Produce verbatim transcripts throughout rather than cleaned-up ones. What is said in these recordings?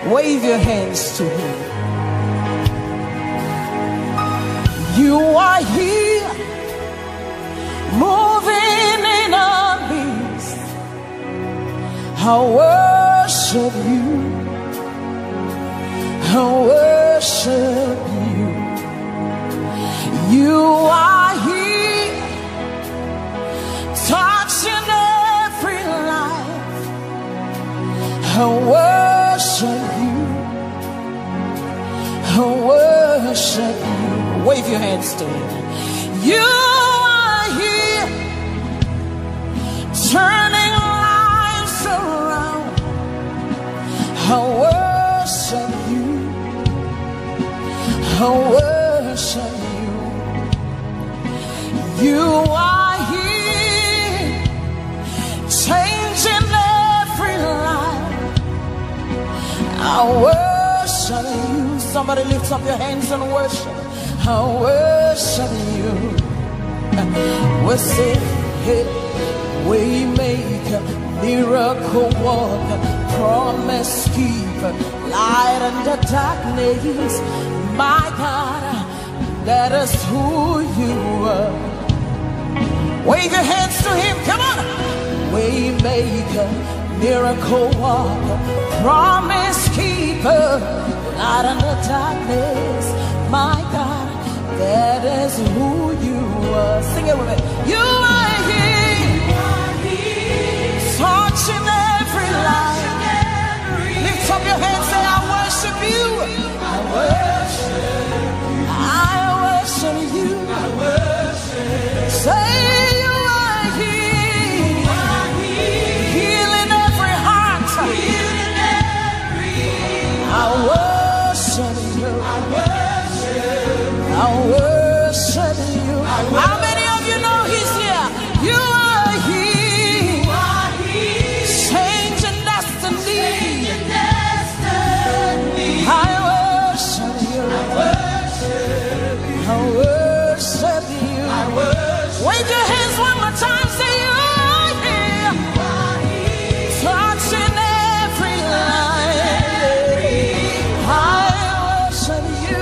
Wave your hands to him. You are here, moving in our midst. I worship you, I worship you. You are here, touching every life. I worship you, I worship you. Wave your hands to him. You are here, turning lives around. I worship you, I worship you. You are here, changing every life. I worship you. Somebody lift up your hands and worship. I worship you. We say, hey, we make a miracle worker, promise keeper, light in the darkness. My God, that is who you are. Wave your hands to him, come on. We make a miracle worker, promise keeper, light in the darkness. My God, that is who you are. Sing it with me. You are here, touching every life. Lift up your hands, say, I worship you. I worship you. I worship you. I worship. Say you are here, healing every heart. Healing every heart. I worship you. I worship. I worship you. How many of you know he's here? You are here, changing destiny. I worship you. I worship you. Wave your hands one more time. Say you are here, touching every life. I worship you.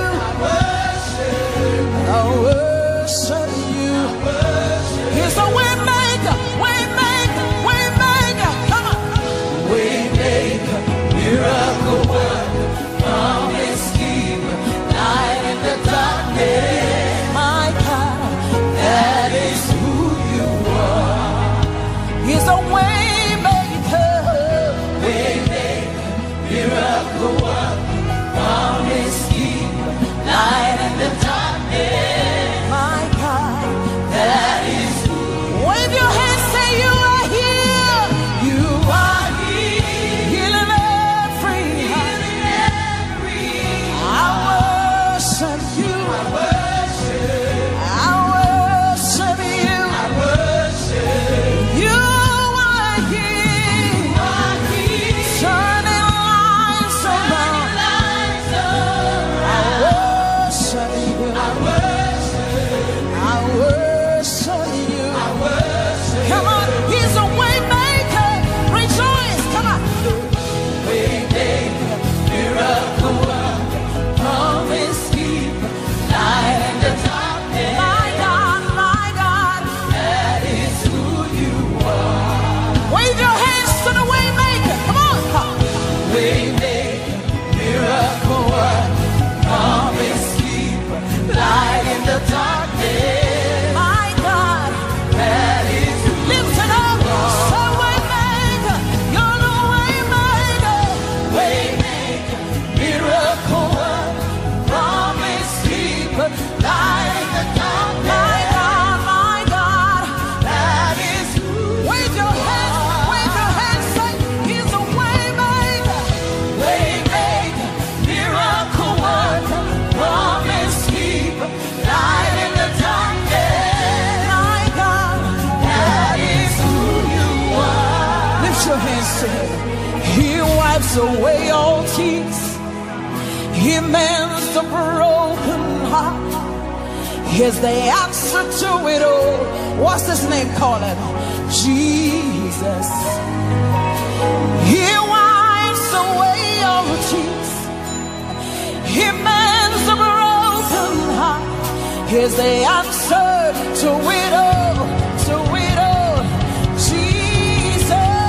I worship you. He's a way maker, way maker, way maker. Come on. Way maker, miracle worker, promise keeper, light in the darkness. My God, that is who you are. He's a way maker, way maker, miracle worker, promise keeper, light in the darkness. My God, that is who. Wave your hands, say you are here. You are here, healing every heart. I worship you. I worship. I worship you. I worship. You are here, turning lives around. I worship you. I worship you. Come on, he's a way maker. Rejoice, come on. Way maker, miracle worker, promise keeper, light in the darkness. My God, my God, that is who you are. Wave your hands to the way maker. Come on, come. Way maker, miracle worker, promise keeper, light in the darkness. My God, that is who. Lift it up. Say way maker, you're the way maker. Way maker, miracle worker, promise keeper, light in the darkness. My God, my God, that is who. Wave your hands, wave your hands, say he's a way maker. Way maker, miracle worker, promise keeper, light in the darkness. My God, that is who you are. Lift your hands to him. He wipes away all tears. He mends the broken heart. Here's the answer to it all. What's his name calling? Jesus. He wipes away your cheeks. He mends the broken heart. Here's the answer to it all, to it all. Jesus,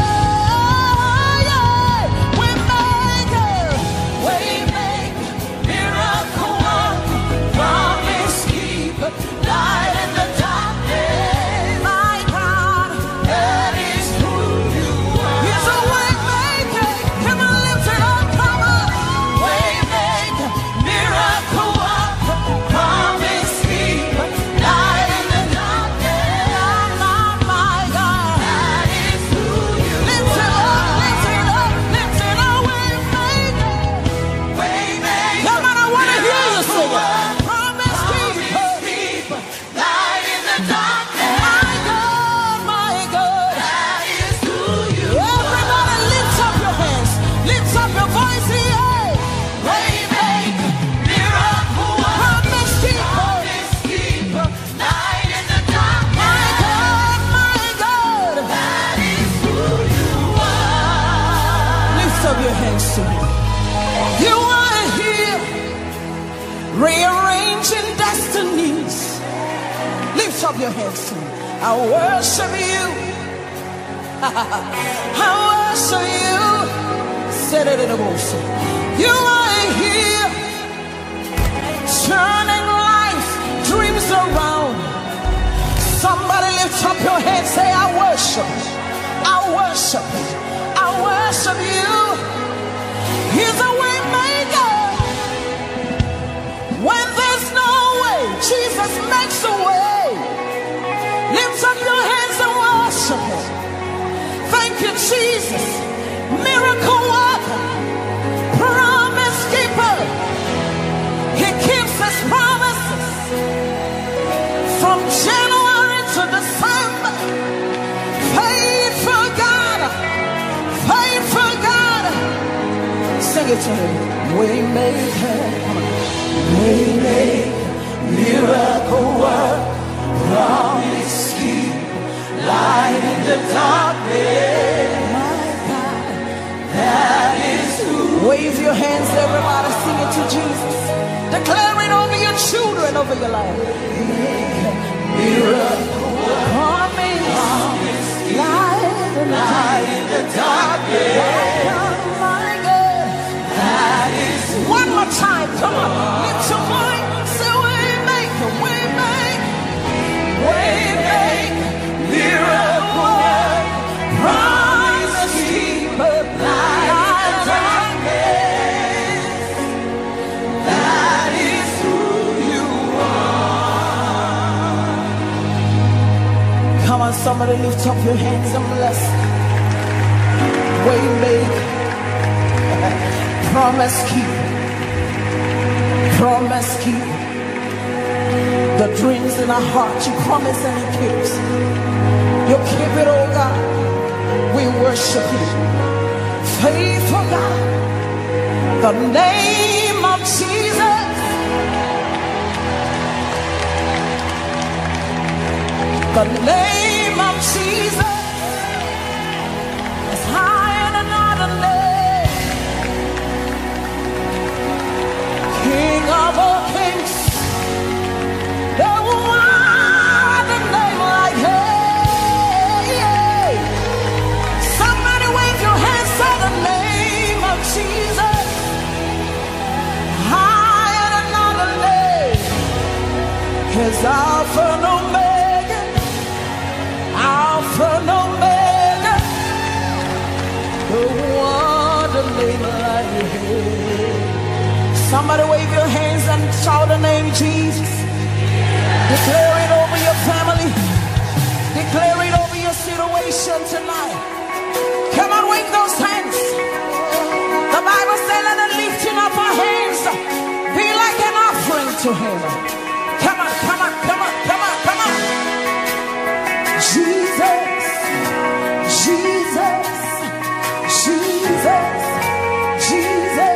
yeah. We make a way, make miracle worker, promise keeper, light in the darkness. My God, that is who you are. He's a way maker. Come on, lift it up, come on. Way maker, miracle worker, promise keeper, light in the darkness. My, my God, that is who you lift it up, lift it up, lift it up. Way maker, way maker. Come on, I want to hear you sing it. Promise keeper, light in the darkness. My God, my God, that is who you are. Everybody lift up your hands, lift up your voice here. Way maker, miracle worker, promise keeper, light in the darkness. My God, my God, that is who you are. Lift up your hands to me. You are here, rearranging destinies. Lift up your hands to me. I worship you. I worship you. Set it in a motion. You are here, turning life, dreams around. Somebody lift up your hands, say, I worship. I worship. I worship you. He's a way maker. When there's no way, Jesus makes a way. Lift up your hands and worship him. Thank you, Jesus. Miracle worker, promise keeper. He keeps his promises from January to December. Faithful God, faithful God. Sing it to him. We make him, we make miracle work, promise keep, light in the darkness. My God, that is who. Wave your hands, everybody, sing it to Jesus. Declare it over your children, over your life. Miracle work, promise, light in the darkness. My God, that is who. One more time, come on, lift your voice, say we make, we make, we make, miracle work, promise keeper, light in the darkness. That is who you are. Come on, somebody lift up your hands and bless. We make, promise keeper. Promise keep the dreams in our heart. You promise and you keep. You keep it, oh God. We worship you, faithful God. The name of Jesus, the name of Jesus is higher than other name. King of all kings, no other name like him. Somebody wave your hands to the name of Jesus, higher than other name. His Alpha and Omega, Alpha and Omega, no other name like him. Somebody wave your hands and shout the name Jesus. Declare it over your family. Declare it over your situation tonight. Come on, wave those hands. The Bible says that the lifting up our hands be like an offering to him. Come on, come on, come on, come on, come on. Jesus, Jesus, Jesus, Jesus.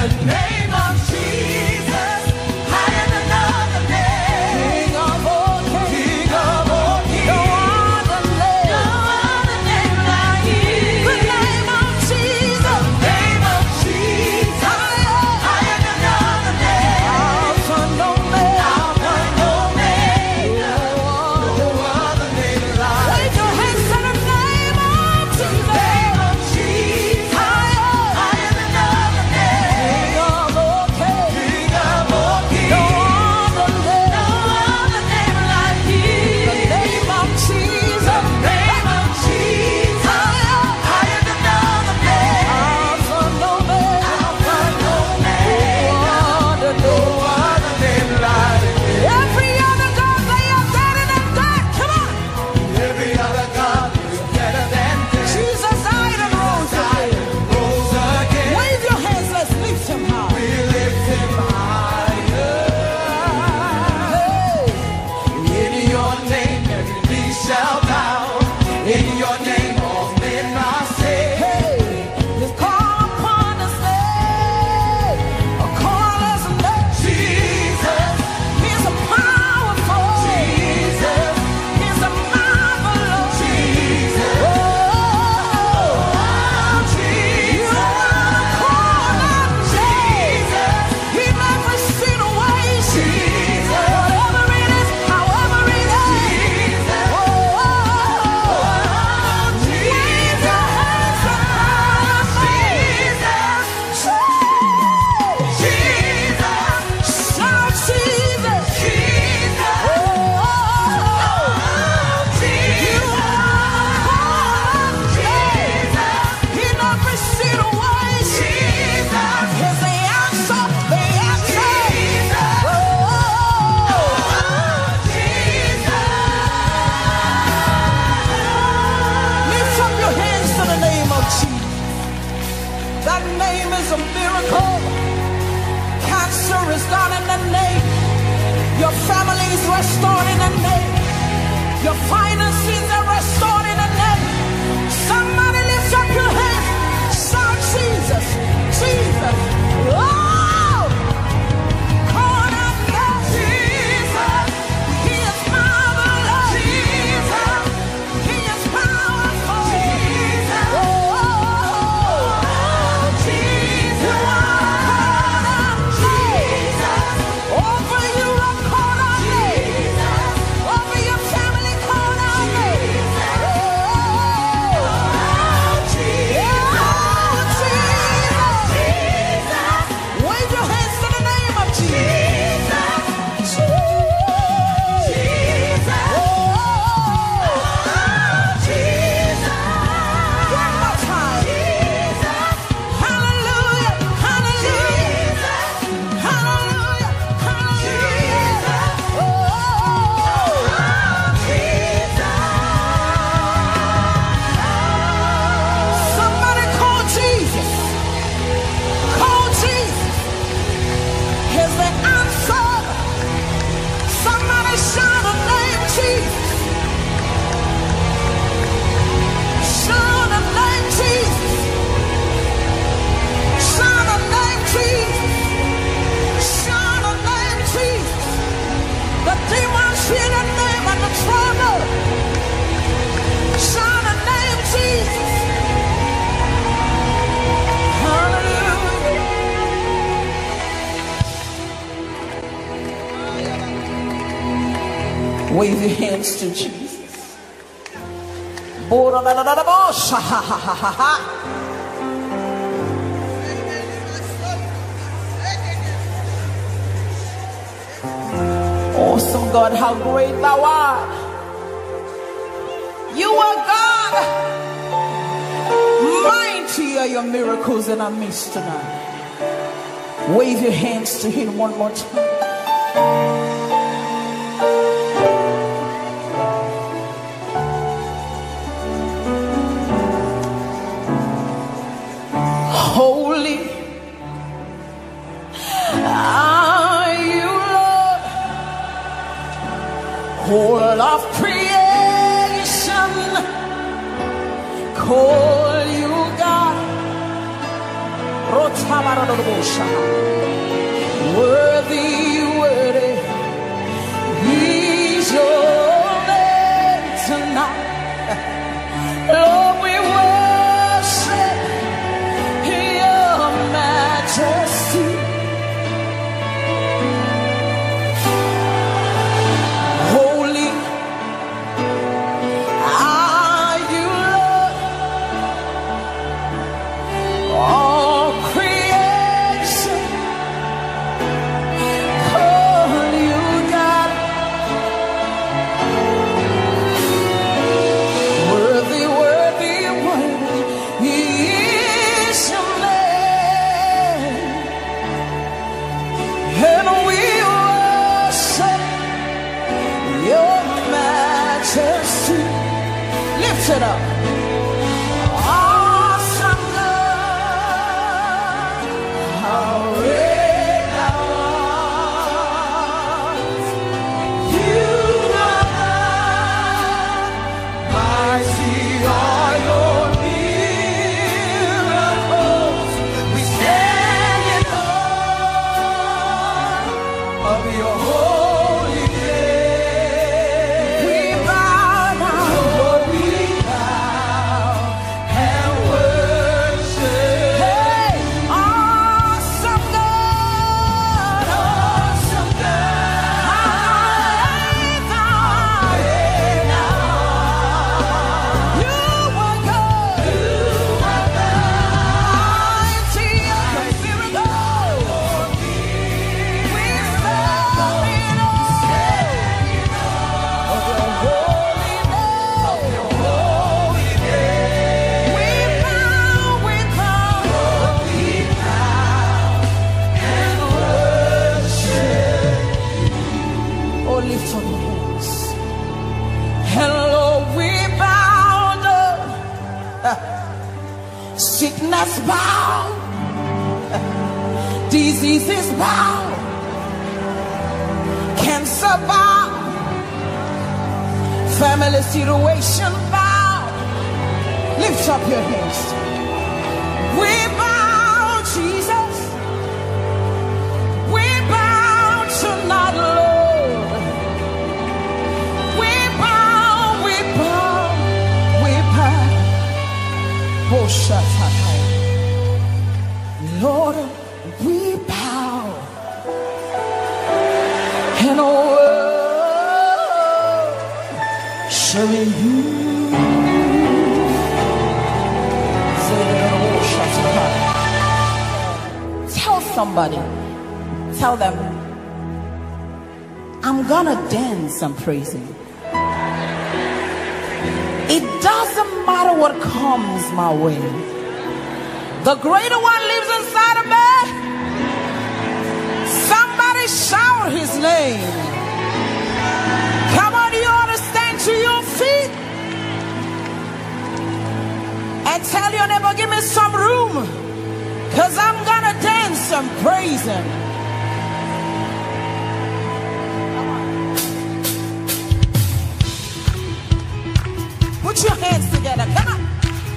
Wave your hands to Jesus. Awesome God, how great thou art. You are God. Mighty are your miracles in our midst tonight. Wave your hands to him one more time. Holy are you, Lord, whole of creation, call you God. Worthy, worthy is your name tonight. Lord, we worship your majesty. Holy are you, Lord. All creation call you God. Worthy, worthy, worthy is your name. And we worship your majesty. Lift it up. Awesome God, how great thou art. You are God, mighty are your miracles. We stand in awe of your holy name. We bow down, Lord, we bow and worship. Hey, awesome God, awesome God, how great thou art. You are God, you are God, mighty are your miracles. We stand in awe of your holy name. We bow, we bow, we bow and worship. Oh, lift up your hands. Hello, we bow down. Sickness bow, diseases bow, cancer bow, family situation bow. Lift up your hands. We bow, Jesus. We bow tonight, Lord. We bow, we bow, we bow. Oh, shut up. Lord, we bow and worship you. Tell somebody, tell them, I'm gonna dance and praise him. It doesn't matter what comes my way. The greater one lives inside of me. Somebody shout his name. Come on, you ought to stand to your feet and tell your neighbor, give me some room, because I'm gonna dance and praise him. Put your hands together, come on.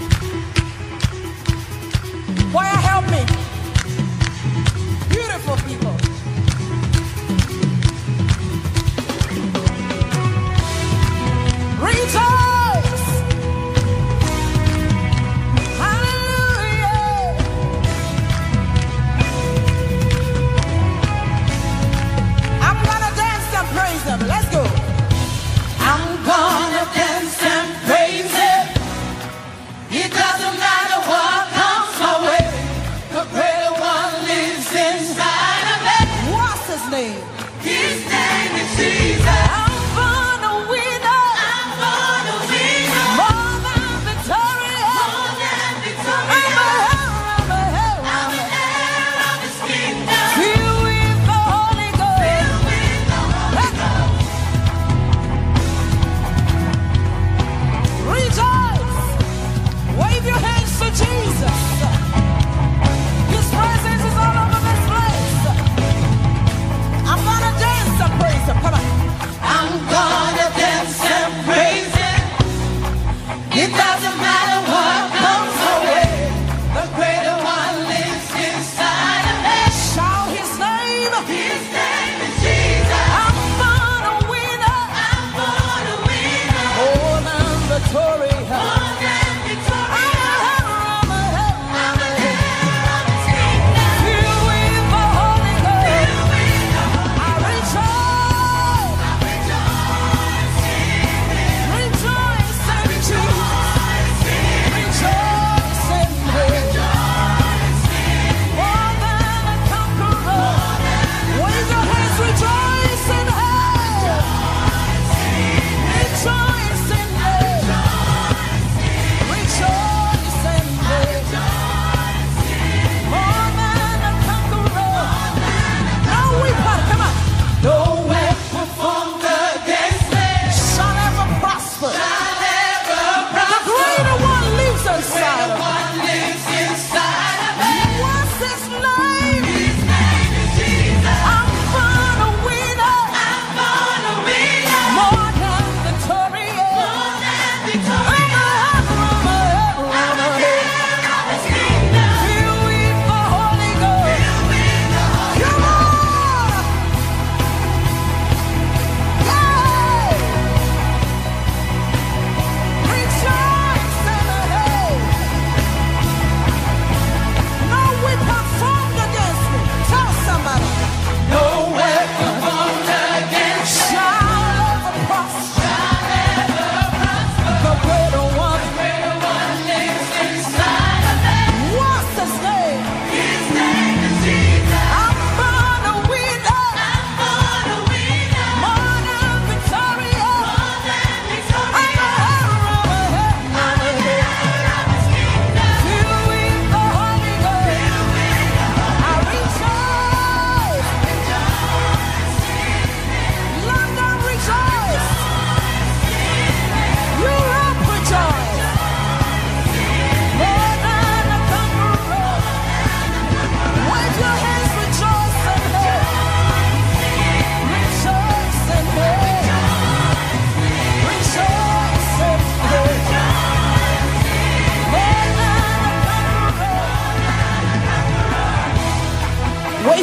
Choir, help me. Beautiful people. Rejoice. Hallelujah. I'm gonna dance and praise him. Let's go. I'm gonna dance and praise him. It doesn't matter what comes my way. The greater one lives inside of me. What's his name? His name is Jesus. I'm born a winner. I'm born a winner. More than victorious. More than victorious. I'm a heir, I'm a heir. I'm an heir of his kingdom. Filled with the Holy Ghost. Filled with the Holy Ghost. Rejoice. Wave your hands to Jesus. His presence is all over this place. I'm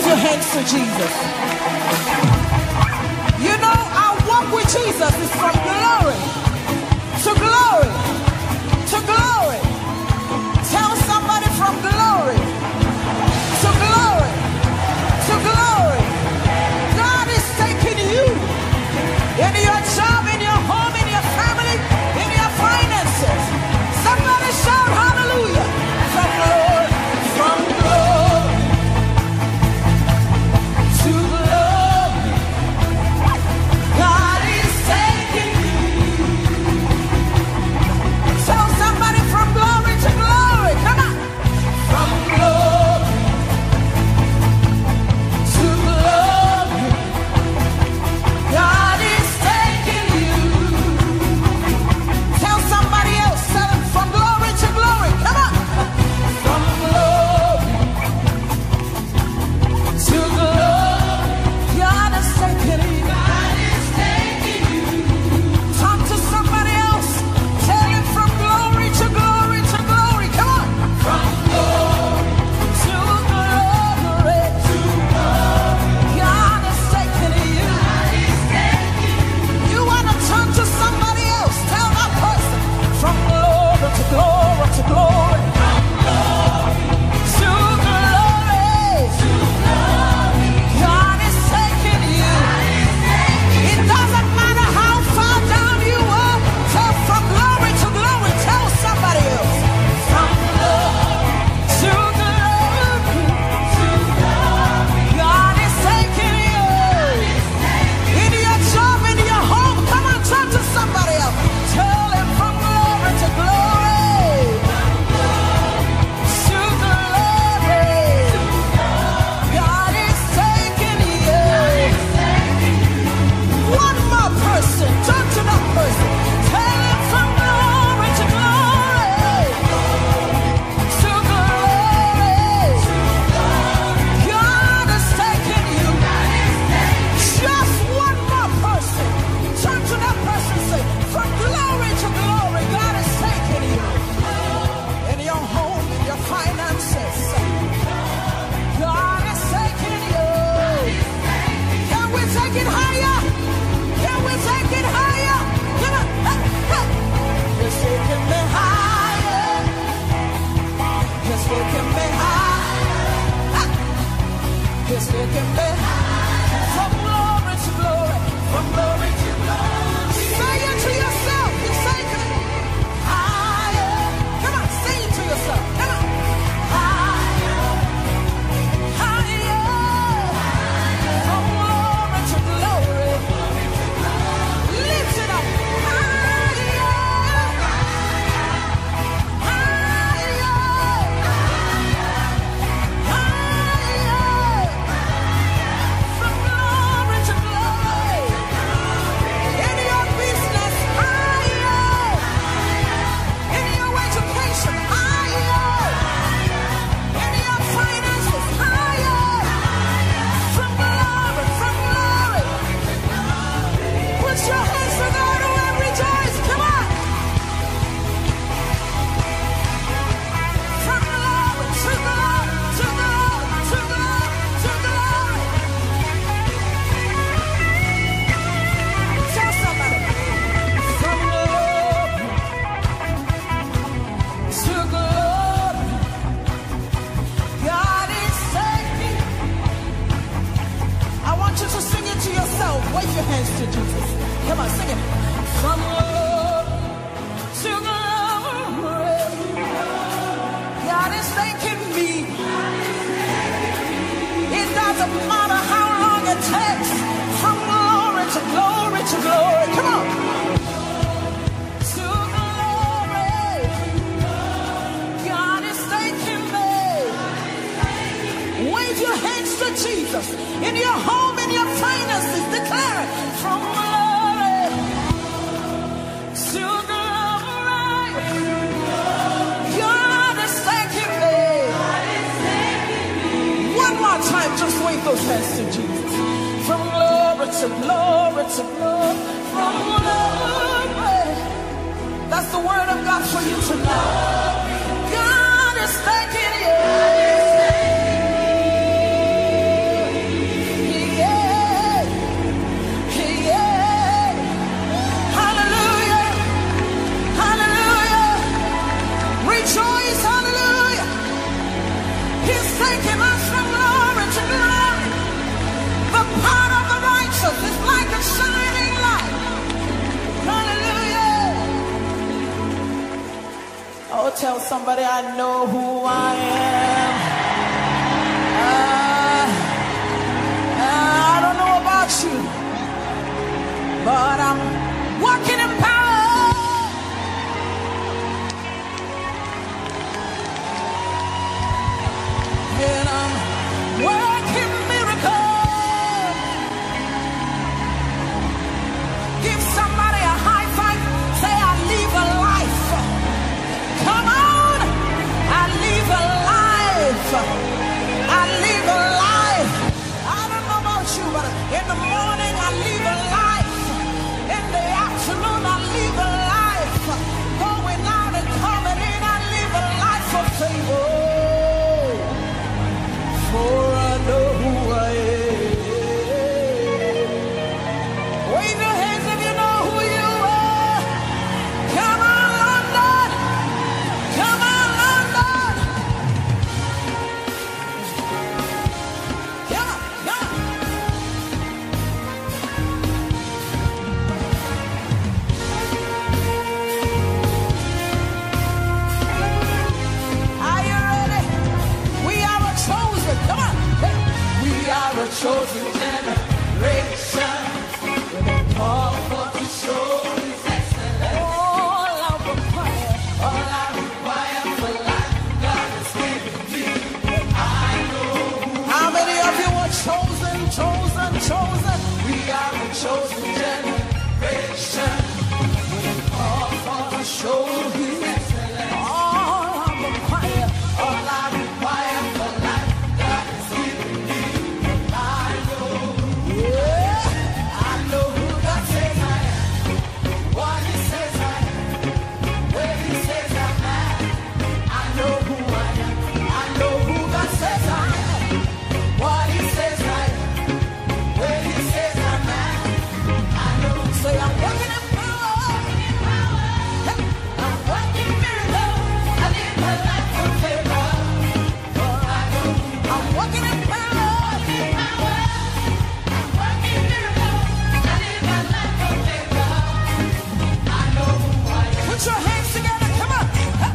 Wave your hands to Jesus. You know, our walk with Jesus is from glory to glory to glory. Tell somebody from glory to glory to glory. God is taking you in your job, in your home, in your family, in your finances. Somebody shout hallelujah. From glory, from glory to glory. God is taking you. Tell somebody from glory to glory. Come on. From glory to glory. God is taking you. Tell somebody else. Tell them from glory to glory. Come on. From glory to glory. God is taking you. God is taking you. Talk to somebody else. Tell him from glory to glory to glory. Come on. From glory to glory to glory. God is taking you. God is taking you. You want to turn to somebody else. Tell that person from glory to glory to glory. To glory to glory. God is taking you. It doesn't matter how far down you are. Tell from glory to glory. Tell somebody else. From glory to glory to glory. God is taking you. In your job, in your home. Come on, turn to somebody else. Tell him from glory to glory. To glory. God is taking you. One more person. Turn to that person. Tell him from glory to glory. To glory. God is taking you. Just one more person. Turn to that person and say, from glory to glory, God is taking you. In your home, in your finances. God is taking you. Can we take it higher? Can we take it higher? Come on. Hey, hey. He's taking me higher. He's taking me higher. He's taking me higher. From glory to glory. From glory to glory. Say it to yourself. He's taking me higher. Come on, say it to yourself. Come on. Higher. Higher. From glory to glory. Lift it up. Higher. Higher. Higher. From glory to glory. In your business, higher. In your education, higher. In your finances, higher. From glory, from glory. Put your hands together and rejoice. Come on. From glory to glory, to glory, to glory, to glory. Tell somebody. From glory to glory. God is taking. I want you to sing it to yourself. Wave your hands to Jesus. Come on, sing it. From glory to glory. God is taking me. It doesn't matter how long it takes. From glory to glory to glory. Come on. To glory. God is taking me. Wave your hands to Jesus. In your home, in your finances, declare it. From glory to glory. God is taking me. One more time, just wave those hands to Jesus. From glory to glory to glory. From glory. That's the word of God for you tonight. God is taking you. somebody, I know who I am. Uh, uh, I don't know about you, but I'm walking in power. And I'm working miracles. Give somebody a high five. Say, I live a life. Come on. I live a life. I live a life. I don't know about you, but in the morning I live a life. In the afternoon I live a life. Going out and coming in, I live a life of favor. For I know who I am. Wave your hands if you know who you are. Come on, London. Come on, London. Come on, come on. Are you ready? We are a chosen. Come on. Hey. We are a chosen generation. We've been called for to show His excellence. All I require, all I require for life, God has given me. I know. How many of you are chosen, chosen, chosen? We are a chosen generation. We've been called for to show His excellence. All I require, all I require for life, God has given me. I know. Yeah. I know who God says I am. What He says I am. Where He says I'm at. I know who I am. I know who God says I am. What He says I am. Where He says I'm at. I know. Say I'm working in power. Hey, I'm working miracles. I live my life for favor. For I know I'm working in power. I'm working miracles. I live my life for favor. I know who I am. Put your hands together. Come on. Hey.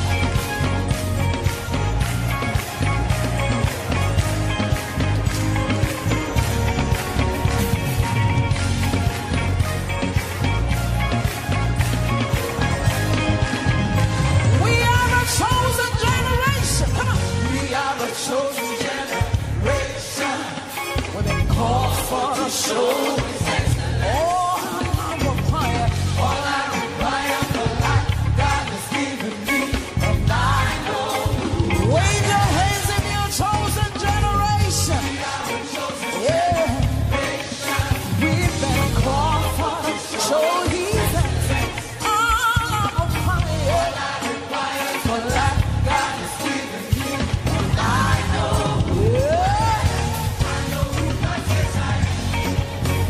We are a chosen generation. Come on. We are a chosen generation. We've been called for to show His excellence. All I require, all I require for life, God has given me, and I know. Wave your hands if you're a chosen generation. We are a chosen yeah. generation. We've been called for to show His excellence. All I require, all I require for life, God has given me, and I know. Yeah. I know who God says I am.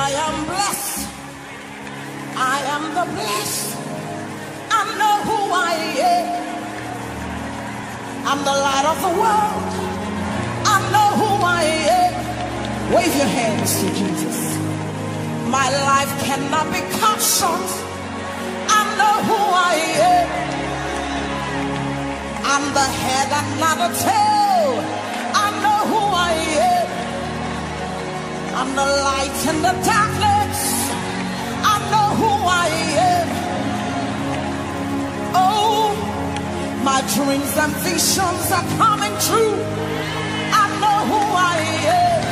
I am blessed. I am the blessed. I know who I am. I'm the light of the world. I know who I am. Wave your hands to Jesus. My life cannot be cut short. I know who I am. I'm the head and not the tail. I know who I am. I'm the light in the darkness. I know who I am. Oh, my dreams and visions are coming true. I know who I am.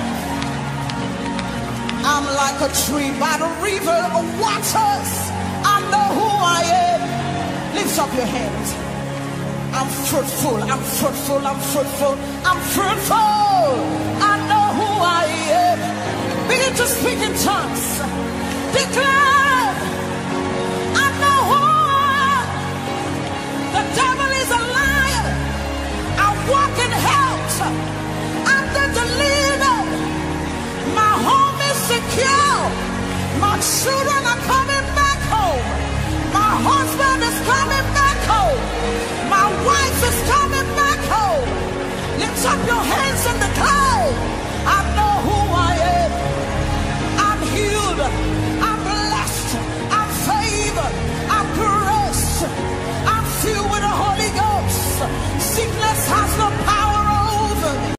I'm like a tree by the river of waters. I know who I am. Lift up your hands. I'm fruitful, I'm fruitful, I'm fruitful, I'm fruitful. I know who I am. Begin to speak in tongues. Declare, I know who I am. The devil is a liar. I walk in health. I'm the deliverer. My home is secure. My children are coming back home. My husband is coming back home. My wife is coming back home. Lift up your hands and declare, I know who I am. I'm healed. I'm blessed. I'm favored. I'm graced. I'm filled with the Holy Ghost. Sickness has no power over me.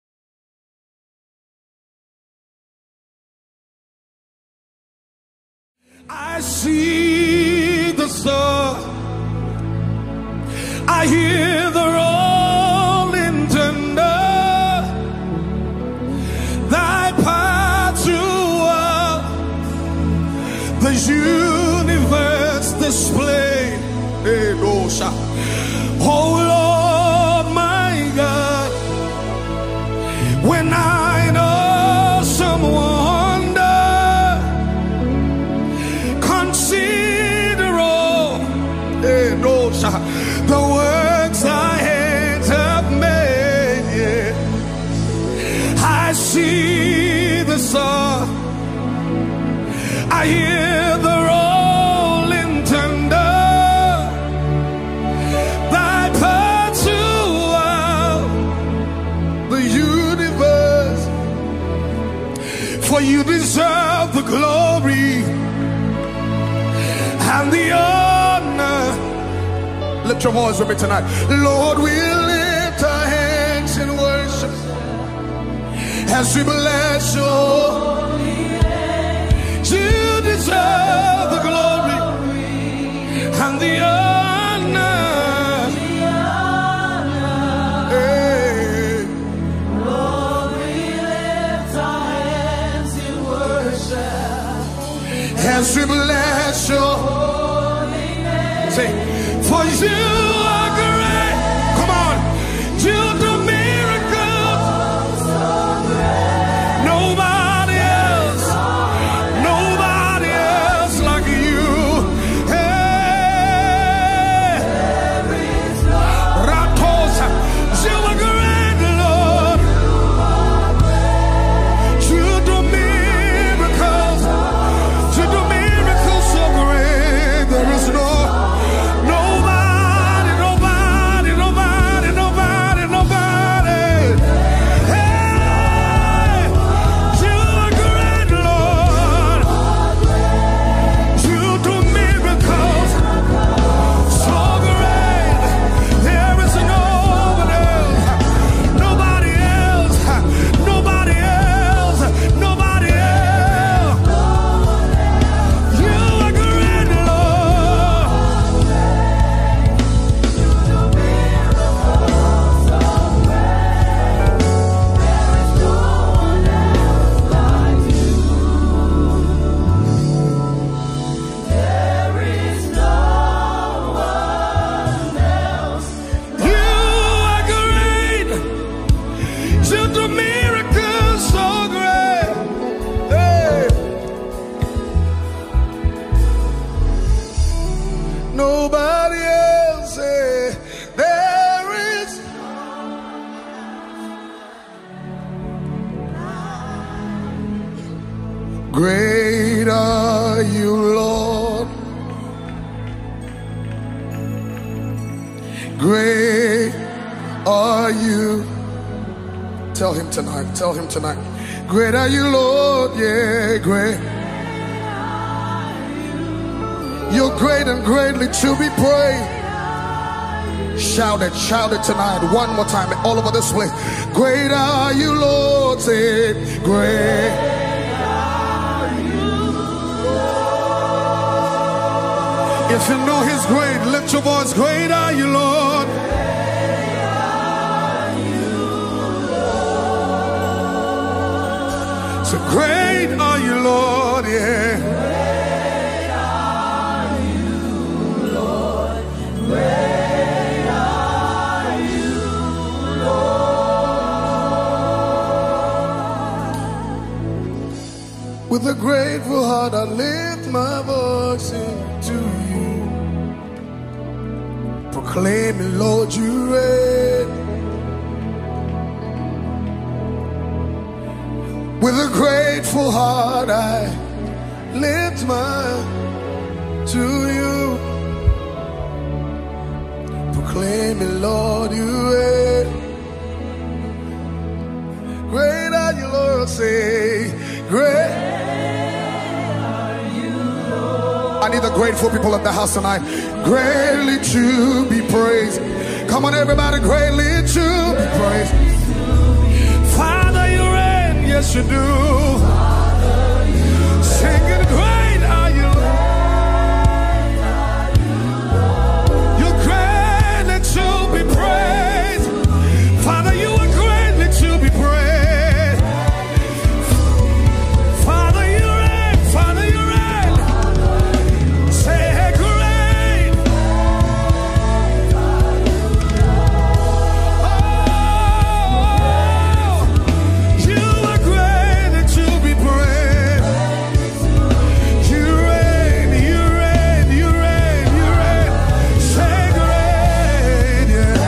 I see the sun. I hear the rolling thunder. Thy power throughout the universe display. Oh Lord my God, when I know someone consider all the works thy hands have made. I see the sun. I hear the rolling thunder. Thy power throughout the universe. For you deserve the glory and the honor. Lift your voice with me tonight. Lord, we lift our hands in worship as we bless you. You deserve the glory and the honor. Hey. Lord, we lift our hands in worship as we bless you. Say, for you are great. Come on. You do miracles. Nobody Great are you, Lord. Great are you. Tell him tonight, tell him tonight. Great are you, Lord, yeah, great. You're great and greatly to be praised. Shout it, shout it tonight, one more time, all over this place. Great are you, Lord, say it, great. If you know he's great, lift your voice. Great are you, Lord. So great are you, Lord, yeah. Great are you, Lord. Great are you, Lord. With a grateful heart I lift my voice into you, proclaiming, Lord, you reign. With a grateful heart I lift my to you, proclaiming, Lord, you reign. Great are you, Lord, say, great are you, Lord. I need the grateful people of the house tonight. Greatly to be praised. Come on, everybody, greatly to be praised. Father, you reign, yes you do. Father, you singing, great are you. You're greatly to be praised. Father, you are greatly to be praised. Father, you reign, Father, you reign. Say, hey, great. Oh, you are greatly to be praised. You reign, you reign, you reign, you reign. Say, great, yeah.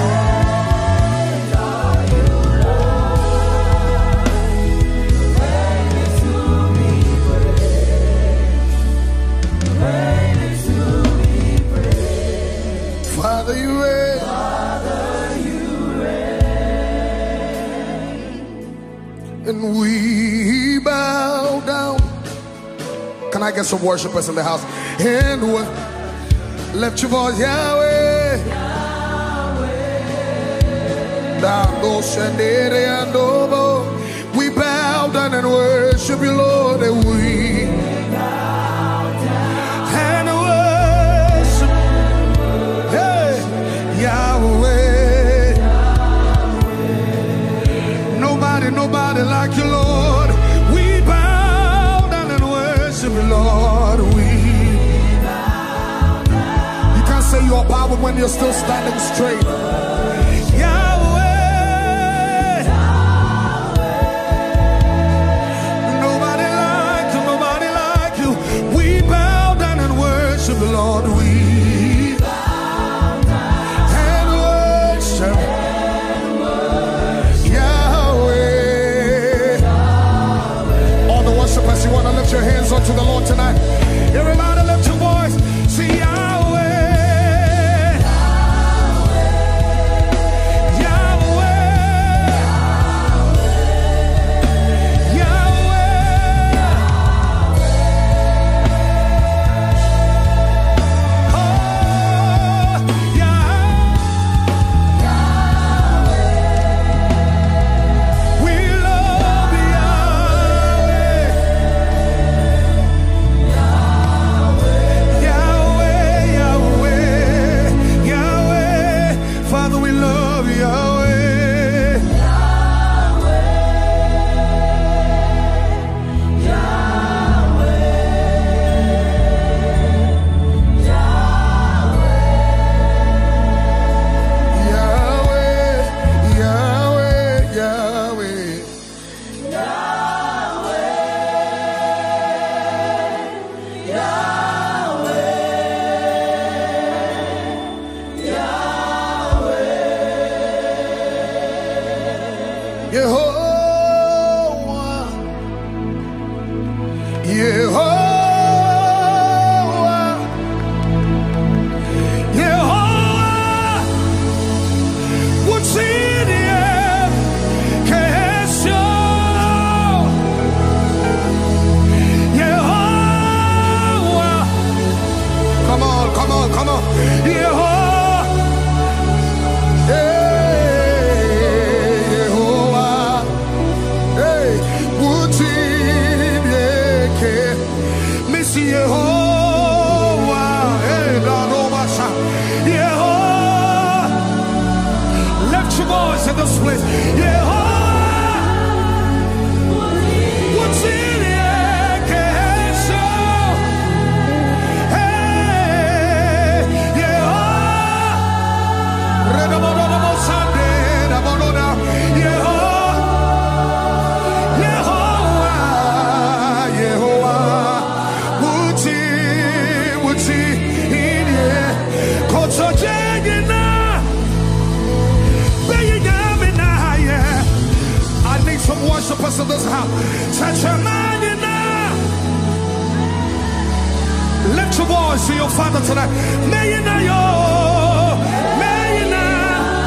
Father, you reign. And we bow down. Can I get some worshipers in the house? And we lift your voice, Yahweh. Dando shendere andobo. We bow down and worship you, Lord, and we and worship, hey, Yahweh. Nobody, nobody like you, Lord. We bow down and worship you, Lord. We. You can't say you are powered when you're still standing straight. Yahweh. Nobody like you, nobody like you. We bow down and worship you, Lord. We and worship. Worshipers, you want to lift your hands unto the Lord tonight. Everybody lift your voice. See Yahweh. Yahweh. Yahweh. Oh, Yahweh. We love Yehovah, purpose of this house. Touch your mind now. Lift your voice to your Father tonight. May you know your, may you know.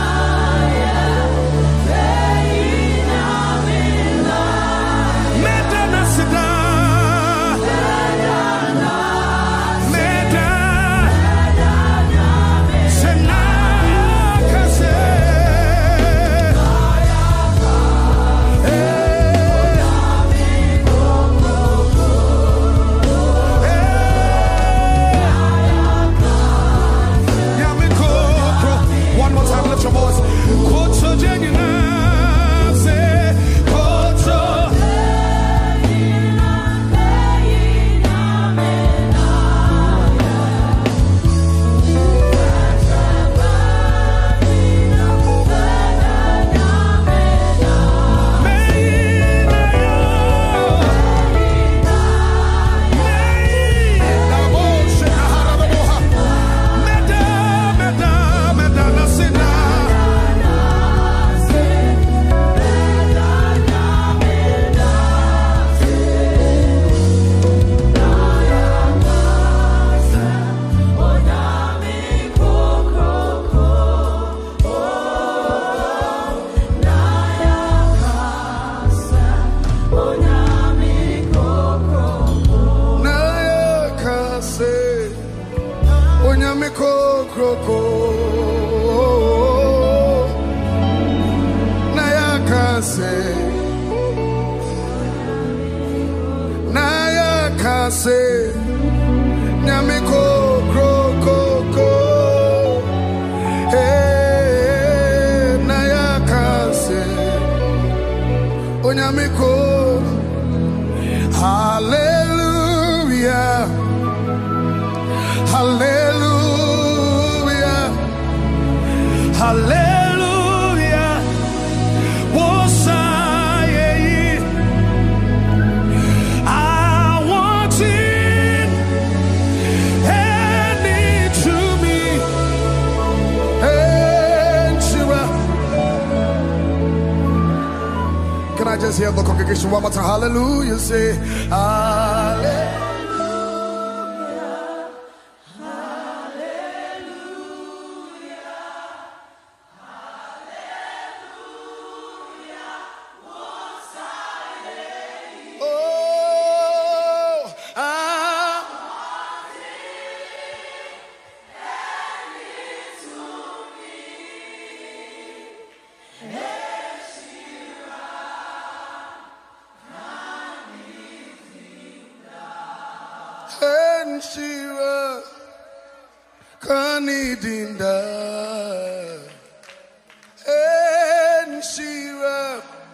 Hallelujah. Hallelujah. Hallelujah. Wosaye. I want it and it to me. And Shiva. Can I just hear the congregation one more time? Hallelujah. Say hallelujah. Shira Kanidinda En Shira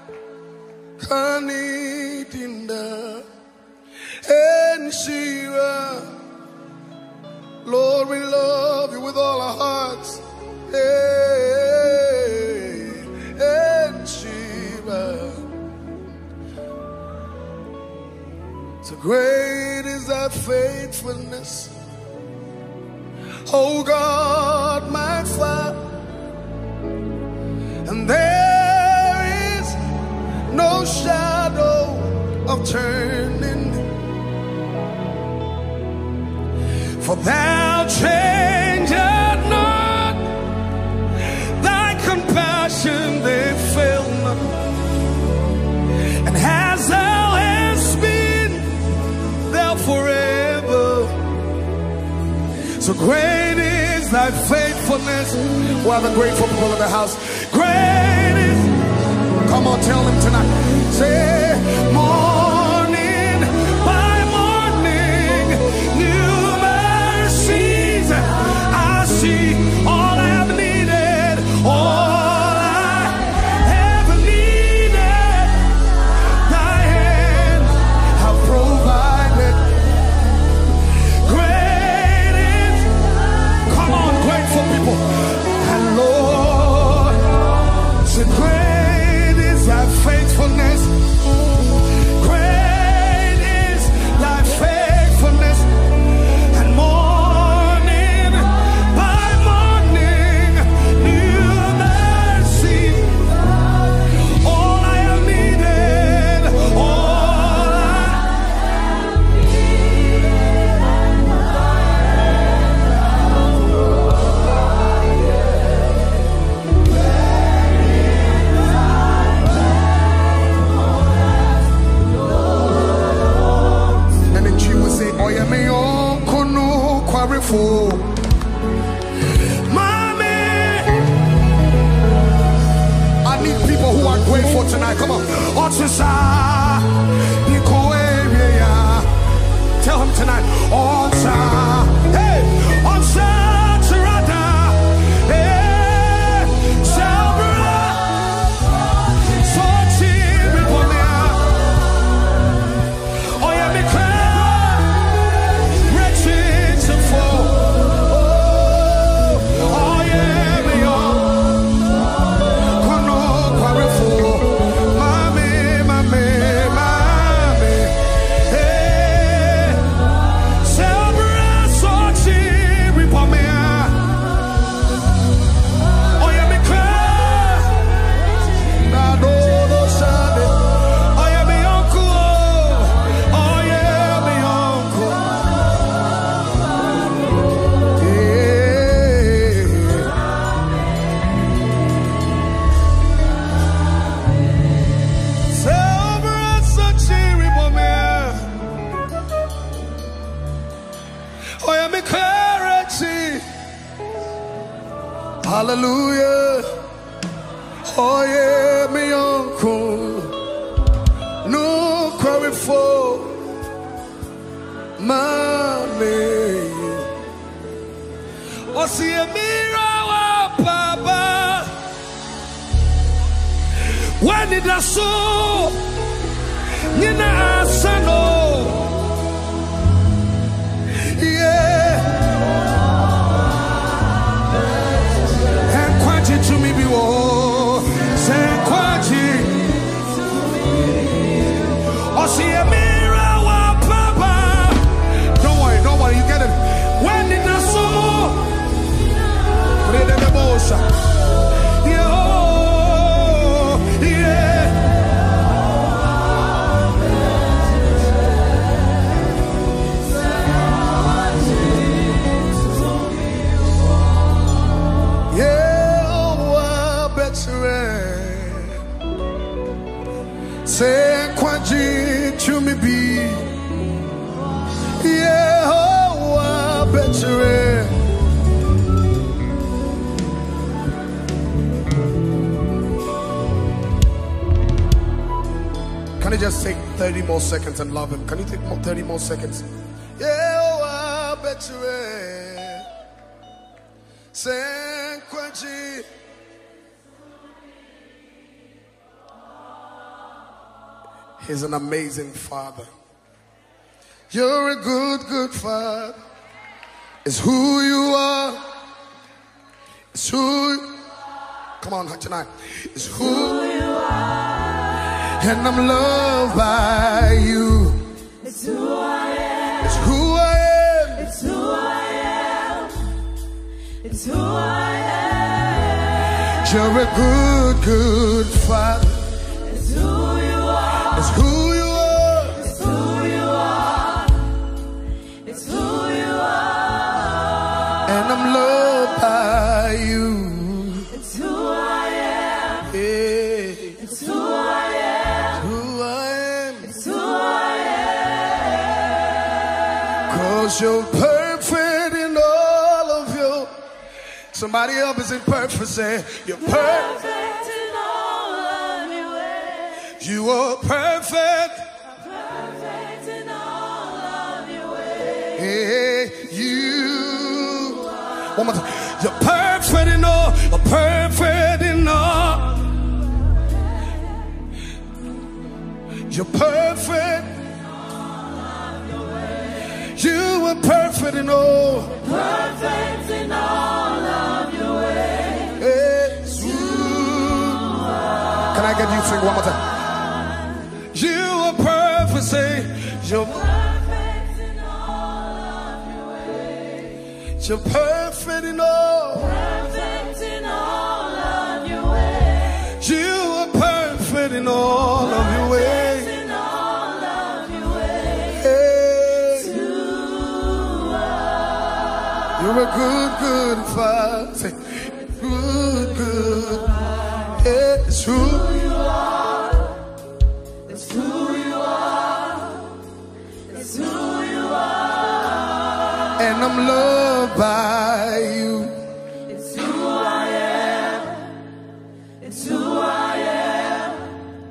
Kanidinda En Shira. Lord, we love you with all our hearts. Hey, En Shira. So great is thy faithfulness, oh God, my Father, and there is no shadow of turning, for thou changest not, thy compassion they fail not, and has thou hast been there forever. So great is thy faithfulness. While the grateful people in the house, great is. Come on, tell them tonight. Say, morning by morning, new mercies I see. All I have needed, all I ever needed, thy hands have provided. Great is, come on, grateful people, and Lord, say great. tonight. Come on. Tell him tonight. Hey, Hallelujah. Oh yeah, me uncle. No cry for mommy. Oh see a mirror, Papa. When did I saw? Nina Asano. Yeah. To me be war, say quachi. Oh, see a mirror, Papa. Don't worry, don't worry, you get it. When did I saw? Read the motion. Yeah, yeah. Say quaji to me be, yeah, oh, I bet you. Can you just take thirty more seconds and love him? Can you take more, thirty more seconds? Yeah, oh, I bet you. Say quaji. He's an amazing father. You're a good, good father. It's who you are. It's who you are. Come on, tonight. It's who, who you are. And I'm loved by you. It's who I am. It's who I am. It's who I am. It's who I am. You're a good, good father. It's who you are. It's who you are. It's who you are. It's who you are. And I'm loved by you. It's who I am. Yeah. It's who I am. Who I am. It's who I am. Cause you're perfect in all of you. Somebody else is imperfect. Say you're perfect. You are perfect. Perfect in all of your ways. Hey, you. One more time. You're perfect in all. You're perfect in all. You're perfect. You are perfect in all. Perfect in all of your ways. Hey, you. Can I get you to sing one more time? You are perfect, say you're perfect in all of your ways. You're perfect in all. Perfect in all of your ways. You are perfect in all of your ways. In all of your ways. Hey. You're a good, good father. Say good, good. Hey, it's who you are. Who you are, it's who you are, and I'm loved by you. It's who I am, it's who I am,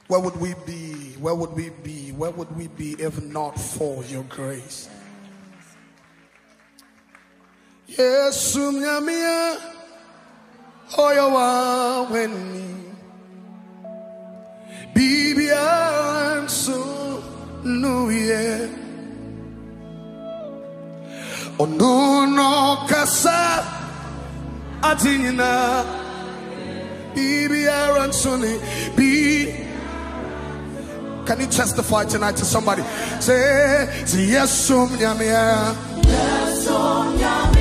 Where would we be? Where would we be? Where would we be if not for your grace? Yes, umyamia oyawa weni bibia so nuye onuno kasa atinina bibia ransoni bi. Can you testify tonight to somebody? Say, say yes, umyamia. Yes, umyamia.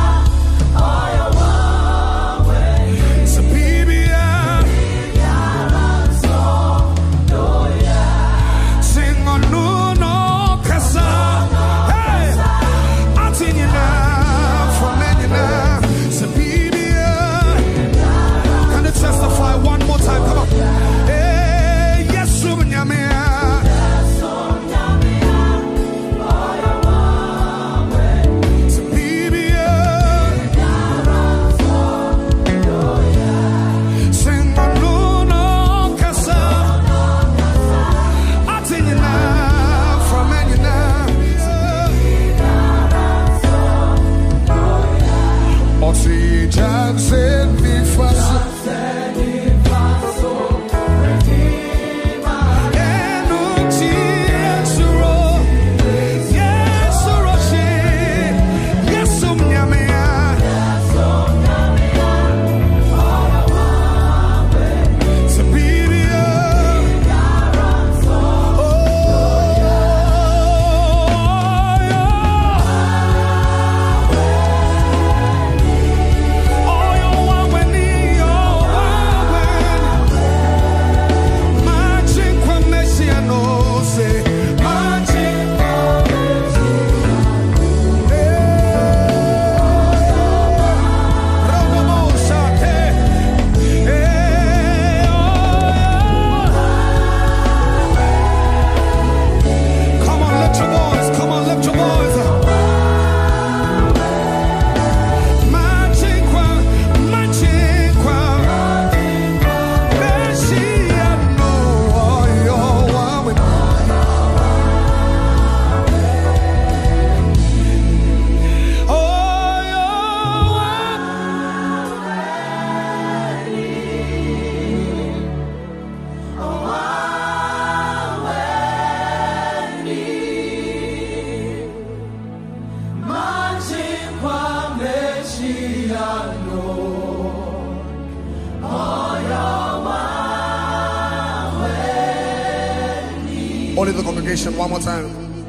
Only the congregation, one more time.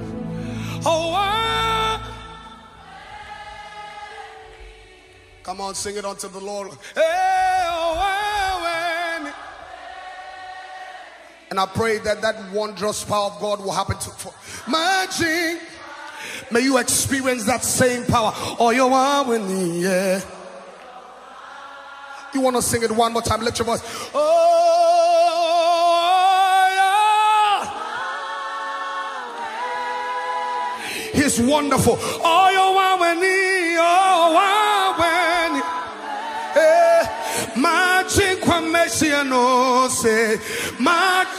Oh, uh, come on, sing it unto the Lord. Hey, oh, uh, and I pray that that wondrous power of God will happen to magic. May you experience that same power. Oh, you are winning, yeah. You want to sing it one more time? Lift your voice. Oh. He's wonderful. Oh, you are winning. Oh, when magic Messiano say magic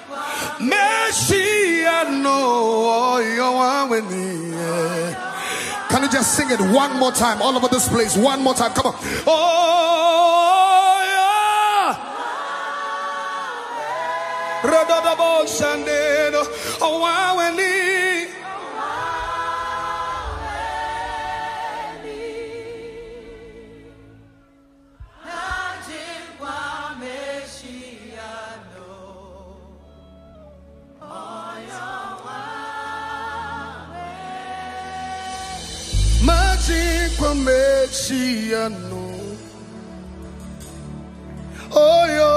Messiano. Oh, you are winning. Can you just sing it one more time all over this place? One more time. Come on. Oh, yeah. Oh, wow, Messiano. Oh, yo.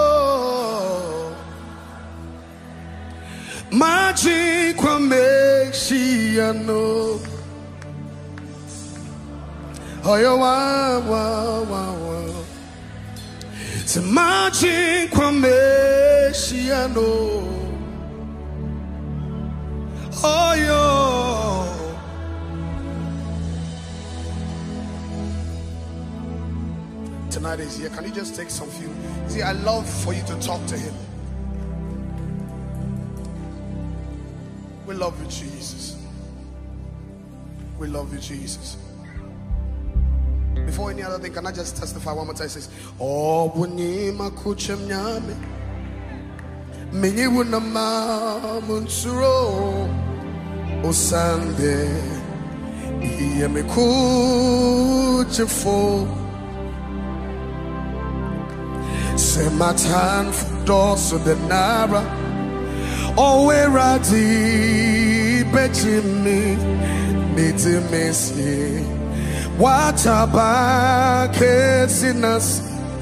Magic Messiano. Oh, yo, wow, wow, wow, wow. It's a magic Messiano. Oh, yo. Tonight is here. Can you just take some few? See, I love for you to talk to him. We love you, Jesus. We love you, Jesus. Before any other thing, can I just testify one more time? It says, oh, bunima kuchem nyame, meni wunama munsuro, osande, iye me kuchefo, se matan fudoso de nara, owe radi bejimi, niti mesi. What about sinners?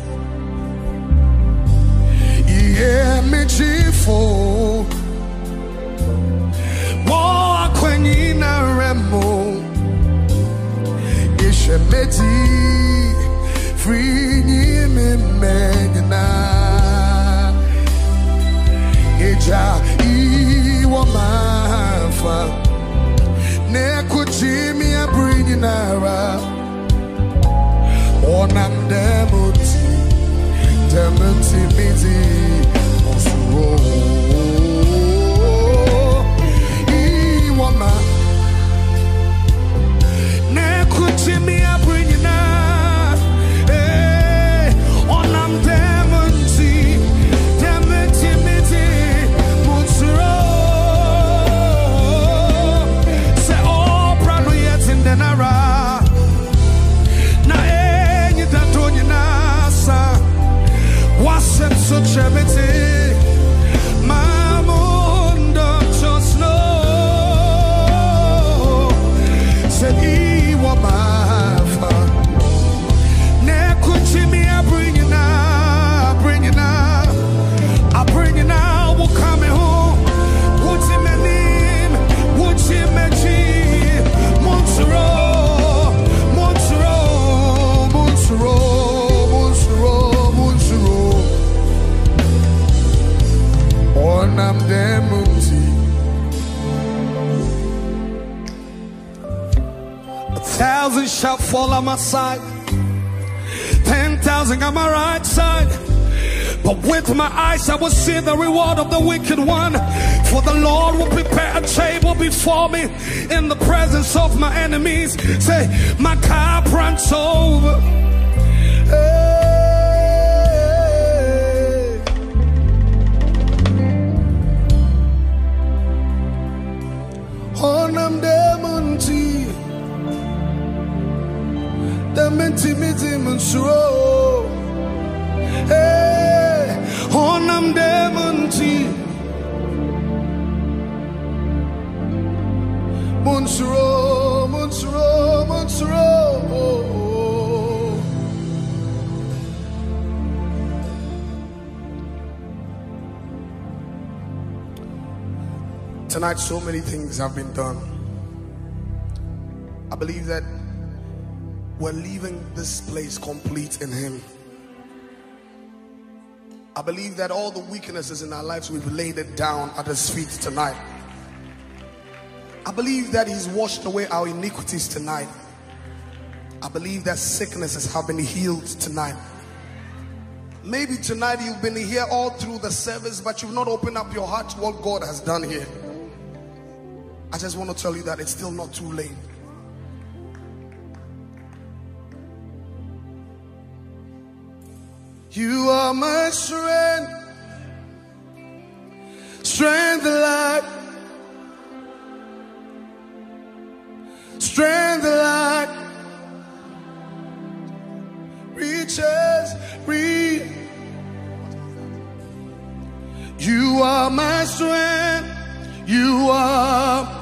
Yeah, me chifo. Boa kwenina remo. Ishe meti free ni me megna. Eja iwa mafa. Ne kuchimi ya bringinara onam demuti demuti miti osuro iwama ne kuchimi ya bringinara eh onam demuti demuti miti osuro. Nara na enyi datonyi nasa wasem so chemete mamundo chosno said iwa mafa ne kuchimi I bring you now, bring you now, I bring you now, we'll come home, what's in my name, what's in my name. Montero, Montero, Montero, Montero, Montero. Onam demuti. A thousand shall fall on my side, ten thousand on my right side. But with my eyes I will see the reward of the wicked one. For the Lord will prepare a table before me in the presence of my enemies. Say, my cup runs over. Hey. Onam demonti, dementi miti munsuro. Hey, onam demonti, Montero, Montero, Montero. Tonight, so many things have been done. I believe that we're leaving this place complete in Him. I believe that all the weaknesses in our lives, we've laid it down at His feet tonight. I believe that He's washed away our iniquities tonight. I believe that sicknesses have been healed tonight. Maybe tonight you've been here all through the service, but you've not opened up your heart to what God has done here. I just want to tell you that it's still not too late. You are my strength, strength like, strength like, reaches, reach. You are my strength, you are.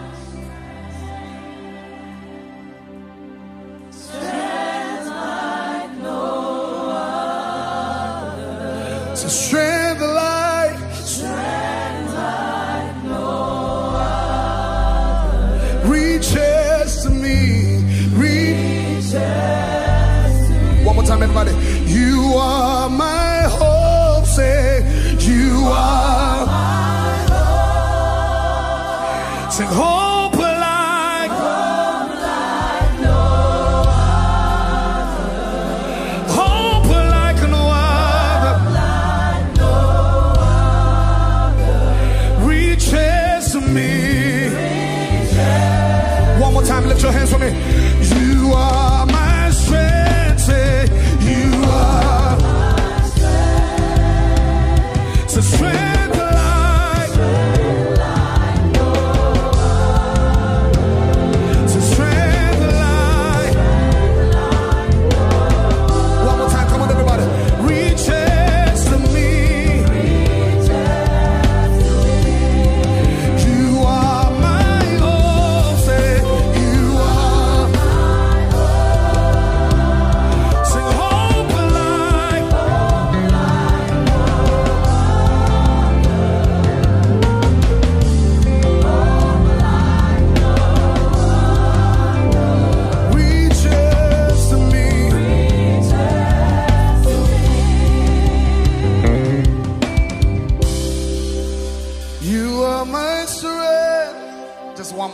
Strength like, strength like no other. Reaches to me, reaches to me. One more time, everybody. You are my hope. Say, you are my hope. Sing hope like, hope like no other. Hope like no other. Me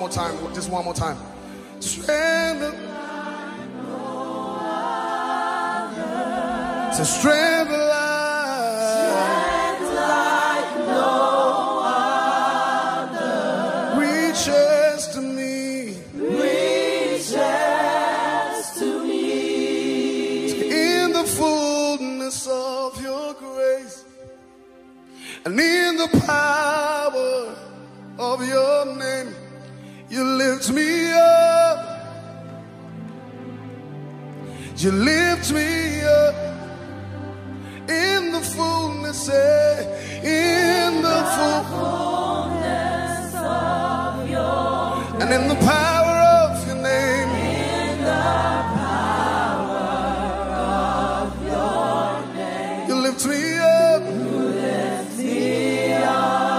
more time, just one more time. Strength, it's a strength like, like no other. Reaches to me. Reaches to me. In the fullness of your grace, and in the power of your name, you lift me up. You lift me up. In the fullness, eh, in the fullness of your grace, and in the power of your name, in the power of your name, you lift me up. you lift me up.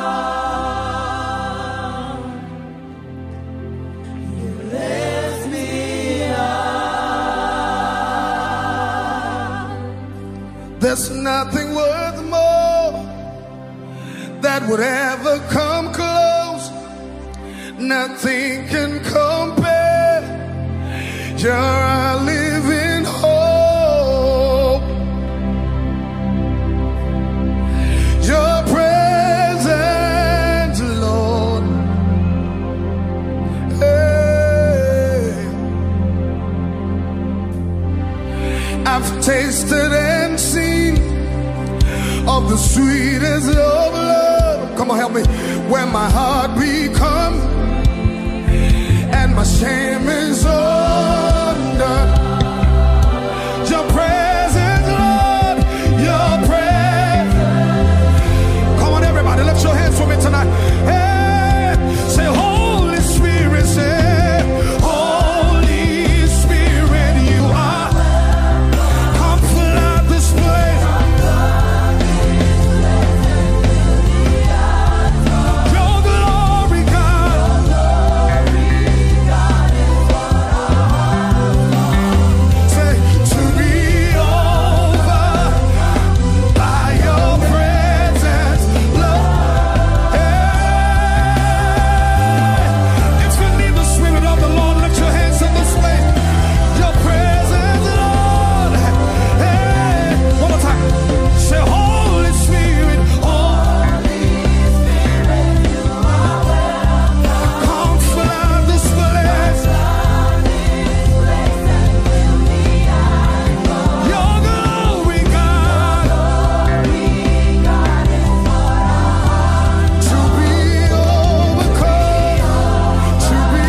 You lift me up. There's nothing worth more that would ever come close. Nothing can compare. You're a living hope. Your presence, Lord. Hey. I've tasted and seen of the sweetest of love. Come on, help me. When my heart becomes and my shame is under your presence, Lord, your presence. Come on, everybody, lift your hands for me tonight. Hey, say, Holy Spirit, say, Holy Spirit, you are. Come flood this place. Your glory, God. Say, to be over by your presence, Lord. Hey, if you need the Spirit of the Lord, lift your hands in this place. Your presence, Lord. Hey, one more time. Say, Holy Spirit, Holy Spirit, you are welcome. Come flood this place. Your glory, God. To be overcome, to be.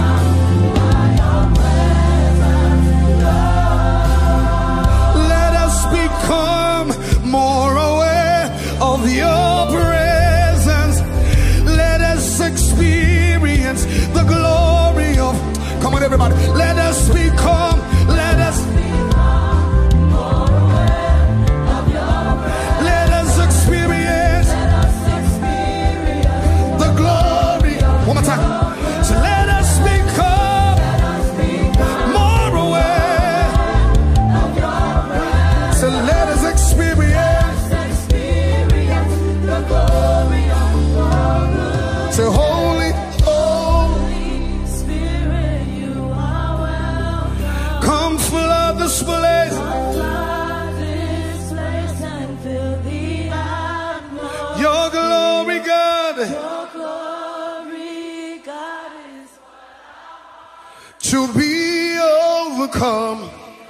Let us become more aware of your presence. Let us experience the glory of. Come on, everybody. Let us become. Let us. Let us experience the glory. One more time. So let us become more aware. So let us experience. Say, Holy, Holy Spirit, you are welcome. come flood this place. Flood this place and fill the atmosphere. Your glory, God, Your glory, God, is to be overcome.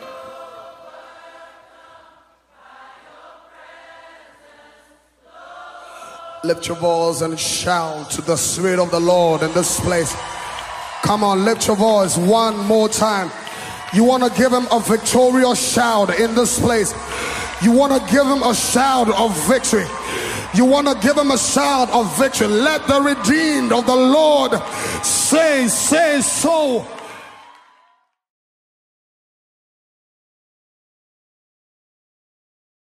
Lift your voice and shout to the Spirit of the Lord in this place. Come on, lift your voice one more time. You want to give him a victorious shout in this place. You want to give him a shout of victory. You want to give him a shout of victory. Let the redeemed of the Lord say, say so.